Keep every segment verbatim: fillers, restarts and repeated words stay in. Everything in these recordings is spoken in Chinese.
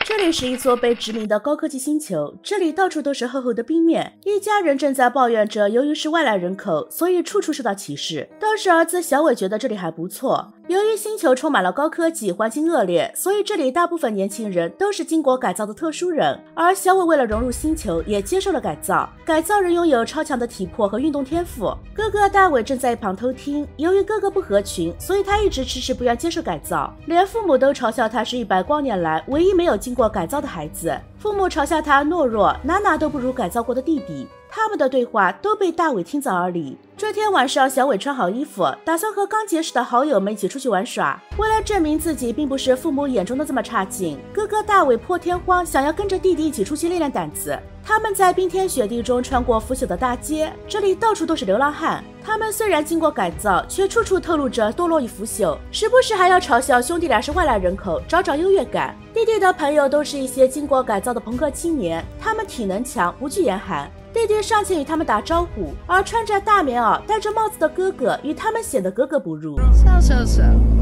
这里是一座被殖民的高科技星球，这里到处都是厚厚的冰面。一家人正在抱怨着，由于是外来人口，所以处处受到歧视。倒是儿子小伟觉得这里还不错，由于星球充满了高科技，环境恶劣，所以这里大部分年轻人都是经过改造的特殊人。而小伟为了融入星球，也接受了改造。改造人拥有超强的体魄和运动天赋。哥哥大伟正在一旁偷听，由于哥哥不合群，所以他一直迟迟不愿接受改造，连父母都嘲笑他是一百光年来唯一没有经过改造的孩子。父母嘲笑他懦弱，哪哪都不如改造过的弟弟。他们的对话都被大伟听在耳里。这天晚上，小伟穿好衣服，打算和刚结识的好友们一起出去玩耍。为了证明自己并不是父母眼中的这么差劲，哥哥大伟破天荒想要跟着弟弟一起出去练练胆子。他们在冰天雪地中穿过腐朽的大街，这里到处都是流浪汉。他们虽然经过改造，却处处透露着堕落与腐朽，时不时还要嘲笑兄弟俩是外来人口，找找优越感。弟弟的朋友都是一些经过改造的朋克青年，他们体能强，不惧严寒。弟弟上前与他们打招呼，而穿着大棉袄、戴着帽子的哥哥与他们显得格格不入。 So so so.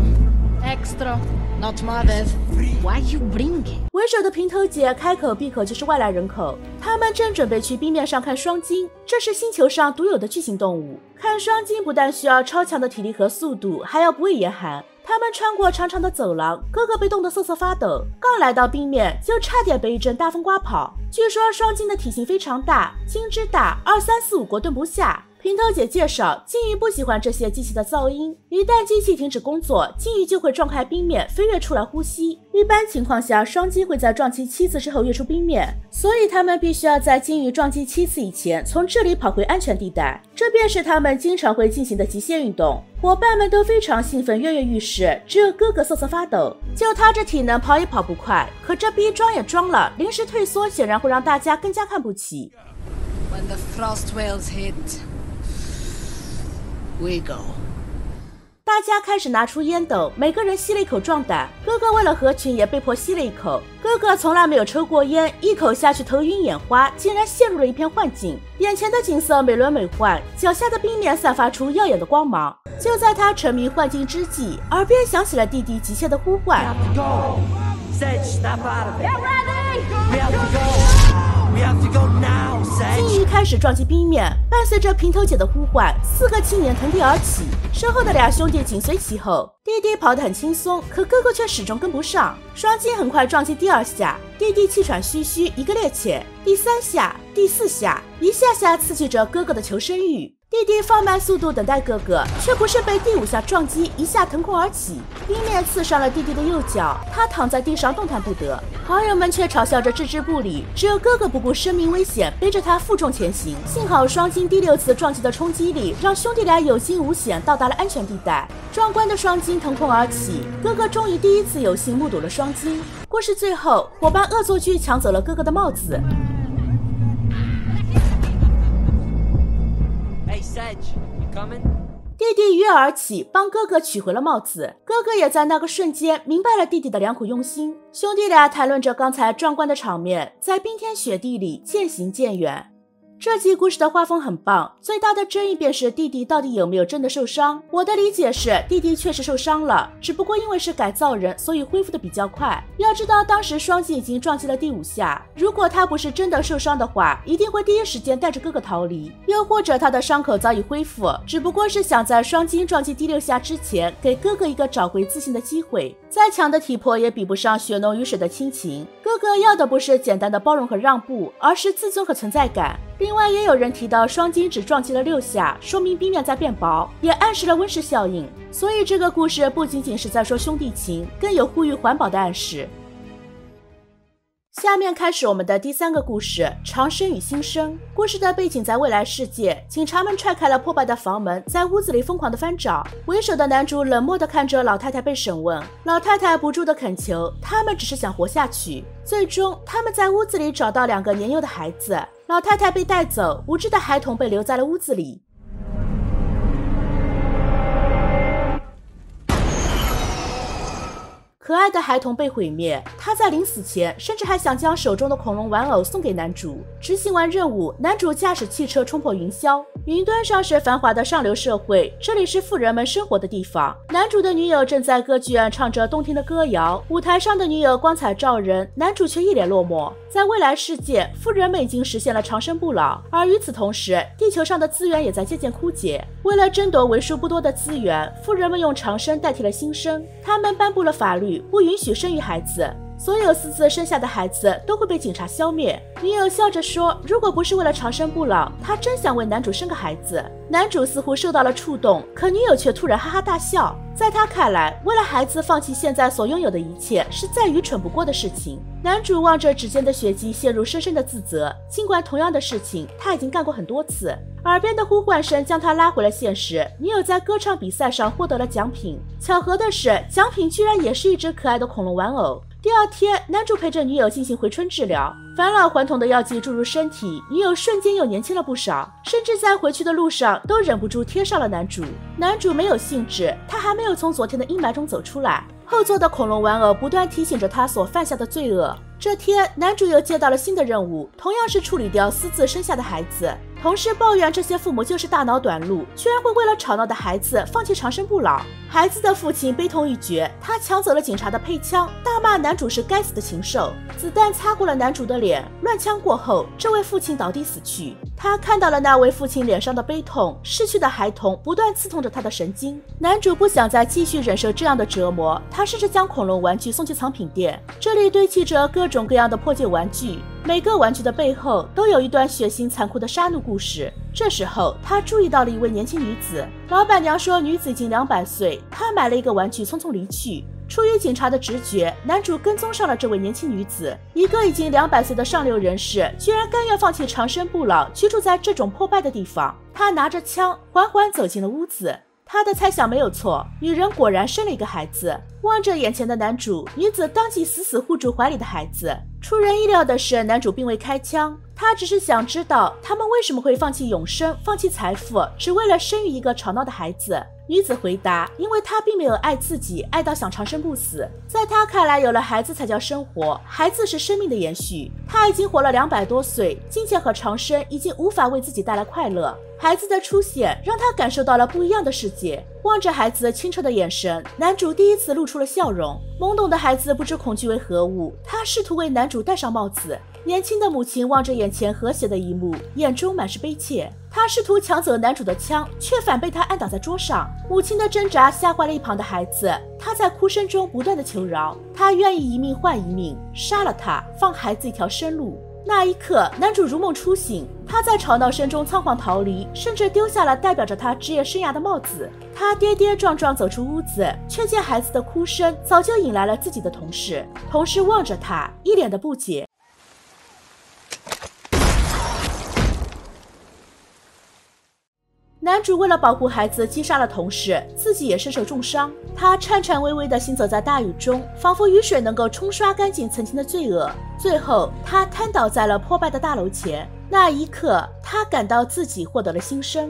Extra. Not mothers. Why you bringing? 为首的平头姐开口闭口就是外来人口，他们正准备去冰面上看双鲸，这是星球上独有的巨型动物。看双鲸不但需要超强的体力和速度，还要不畏严寒。他们穿过长长的走廊，哥哥被冻得瑟瑟发抖，刚来到冰面就差点被一阵大风刮跑。据说双鲸的体型非常大，鲸之大，二三四五国蹲不下。平头姐介绍，鲸鱼不喜欢这些机器的噪音，一旦机器停止工作，鲸鱼就会撞开冰面，飞跃出来呼吸。一般情况下，双鲸会在撞击七次之后跃出冰面，所以他们必须要在鲸鱼撞击七次以前从这里跑回安全地带，这便是他们经常会进行的极限运动。伙伴们都非常兴奋，跃跃欲试，只有哥哥瑟瑟发抖，就他这体能跑也跑不快，可这逼装也装了，临时退缩显然会让大家更加看不起。 When the frost whales hit, we go. 大家开始拿出烟斗，每个人吸了一口壮胆。哥哥为了合群也被迫吸了一口。哥哥从来没有抽过烟，一口下去头晕眼花，竟然陷入了一片幻境。眼前的景色美轮美奂，脚下的冰面散发出耀眼的光芒。就在他沉迷幻境之际，耳边响起了弟弟急切的呼唤。鲸鱼开始撞击冰面，伴随着平头姐的呼唤，四个青年腾地而起，身后的俩兄弟紧随其后。弟弟跑得很轻松，可哥哥却始终跟不上。双鲸很快撞击第二下，弟弟气喘吁吁，一个趔趄。第三下，第四下，一下下刺激着哥哥的求生欲。弟弟放慢速度等待哥哥，却不是被第五下撞击，一下腾空而起，冰面刺伤了弟弟的右脚，他躺在地上动弹不得。好友们却嘲笑着置之不理，只有哥哥不顾生命危险，背着他负重前行。幸好双鲸第六次撞击的冲击力，让兄弟俩有惊无险到达了安全地带。壮观的双鲸腾空而起，哥哥终于第一次有幸目睹了双鲸。故事最后，伙伴恶作剧抢走了哥哥的帽子。弟弟一跃而起，帮哥哥取回了帽子。哥哥也在那个瞬间明白了弟弟的良苦用心。兄弟俩谈论着刚才壮观的场面，在冰天雪地里渐行渐远。这集故事的画风很棒，最大的争议便是弟弟到底有没有真的受伤。我的理解是，弟弟确实受伤了，只不过因为是改造人，所以恢复的比较快。要知道，当时双鲸已经撞击了第五下，如果他不是真的受伤的话，一定会第一时间带着哥哥逃离。又或者他的伤口早已恢复，只不过是想在双鲸撞击第六下之前，给哥哥一个找回自信的机会。再强的体魄也比不上血浓于水的亲情。哥哥要的不是简单的包容和让步，而是自尊和存在感。另外也有人提到双鲸只撞击了六下，说明冰面在变薄，也暗示了温室效应。所以这个故事不仅仅是在说兄弟情，更有呼吁环保的暗示。下面开始我们的第三个故事，长生与新生。故事的背景在未来世界，警察们踹开了破败的房门，在屋子里疯狂的翻找。为首的男主冷漠地看着老太太被审问，老太太不住地恳求，他们只是想活下去。最终他们在屋子里找到两个年幼的孩子，老太太被带走，无知的孩童被留在了屋子里。可爱的孩童被毁灭，他在临死前甚至还想将手中的恐龙玩偶送给男主。执行完任务，男主驾驶汽车冲破云霄， 云端上是繁华的上流社会，这里是富人们生活的地方。男主的女友正在歌剧院唱着动听的歌谣，舞台上的女友光彩照人，男主却一脸落寞。在未来世界，富人们已经实现了长生不老，而与此同时，地球上的资源也在渐渐枯竭。为了争夺为数不多的资源，富人们用长生代替了新生，他们颁布了法律，不允许生育孩子。所有私自生下的孩子都会被警察消灭。女友笑着说，如果不是为了长生不老，她真想为男主生个孩子。男主似乎受到了触动，可女友却突然哈哈大笑。在他看来，为了孩子放弃现在所拥有的一切是再愚蠢不过的事情。男主望着指尖的血迹，陷入深深的自责。尽管同样的事情他已经干过很多次。耳边的呼唤声将他拉回了现实。女友在歌唱比赛上获得了奖品，巧合的是，奖品居然也是一只可爱的恐龙玩偶。第二天，男主陪着女友进行回春治疗，返老还童的药剂注入身体，女友瞬间又年轻了不少，甚至在回去的路上都忍不住贴上了男主。男主没有兴致，他还没有从昨天的阴霾中走出来。后座的恐龙玩偶不断提醒着他所犯下的罪恶。这天，男主又接到了新的任务，同样是处理掉私自生下的孩子。同事抱怨这些父母就是大脑短路，居然会为了吵闹的孩子放弃长生不老。孩子的父亲悲痛欲绝，他抢走了警察的配枪，大骂男主是该死的禽兽。子弹擦过了男主的脸，乱枪过后，这位父亲倒地死去。他看到了那位父亲脸上的悲痛，逝去的孩童不断刺痛着他的神经。男主不想再继续忍受这样的折磨，他试着将恐龙玩具送去藏品店，这里堆砌着各种各样的破旧玩具，每个玩具的背后都有一段血腥残酷的杀戮故事。这时候，他注意到了一位年轻女子，老板娘说女子已经两百岁，他买了一个玩具匆匆离去。出于警察的直觉，男主跟踪上了这位年轻女子。一个已经两百岁的上流人士，居然甘愿放弃长生不老，居住在这种破败的地方。他拿着枪，缓缓走进了屋子。他的猜想没有错，女人果然生了一个孩子。望着眼前的男主，女子当即死死护住怀里的孩子。出人意料的是，男主并未开枪，他只是想知道他们为什么会放弃永生，放弃财富，只为了生育一个吵闹的孩子。女子回答，因为她并没有爱自己，爱到想长生不死。在她看来，有了孩子才叫生活，孩子是生命的延续。她已经活了两百多岁，金钱和长生已经无法为自己带来快乐。孩子的出现让她感受到了不一样的世界。望着孩子清澈的眼神，男主第一次露出了笑容。懵懂的孩子不知恐惧为何物，他试图为男主戴上帽子。年轻的母亲望着眼前和谐的一幕，眼中满是悲切。她试图抢走男主的枪，却反被他按倒在桌上。母亲的挣扎吓坏了一旁的孩子，他在哭声中不断的求饶，他愿意一命换一命，杀了他，放孩子一条生路。那一刻，男主如梦初醒，他在吵闹声中仓皇逃离，甚至丢下了代表着他职业生涯的帽子。他跌跌撞撞走出屋子，却见孩子的哭声早就引来了自己的同事。同事望着他，一脸的不解。男主为了保护孩子击杀了同事，自己也身受重伤。他颤颤巍巍地行走在大雨中，仿佛雨水能够冲刷干净曾经的罪恶。最后，他瘫倒在了破败的大楼前。那一刻，他感到自己获得了新生。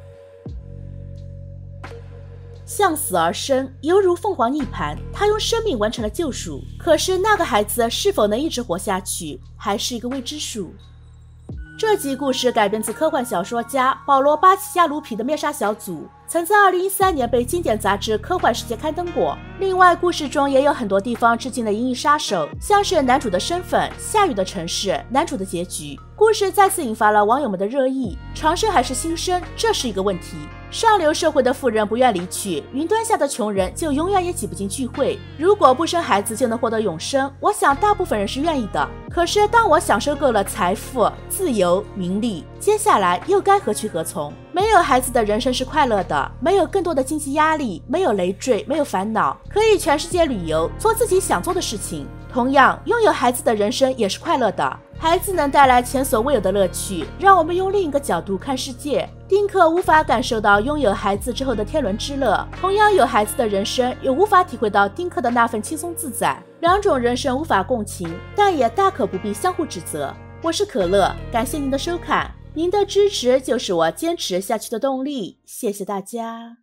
向死而生，犹如凤凰涅槃，他用生命完成了救赎。可是那个孩子是否能一直活下去，还是一个未知数。这集故事改编自科幻小说家保罗·巴奇亚卢皮的《灭杀小组》，曾在二零一三年被经典杂志《科幻世界》刊登过。另外，故事中也有很多地方致敬了《银翼杀手》，像是男主的身份、下雨的城市、男主的结局。故事再次引发了网友们的热议：长生还是新生，这是一个问题。上流社会的富人不愿离去，云端下的穷人就永远也挤不进聚会。如果不生孩子就能获得永生，我想大部分人是愿意的。可是当我享受够了财富、自由、名利，接下来又该何去何从？没有孩子的人生是快乐的，没有更多的经济压力，没有累赘，没有烦恼，可以全世界旅游，做自己想做的事情。同样，拥有孩子的人生也是快乐的。孩子能带来前所未有的乐趣，让我们用另一个角度看世界。丁克无法感受到拥有孩子之后的天伦之乐，同样有孩子的人生也无法体会到丁克的那份轻松自在。两种人生无法共情，但也大可不必相互指责。我是可乐，感谢您的收看，您的支持就是我坚持下去的动力，谢谢大家。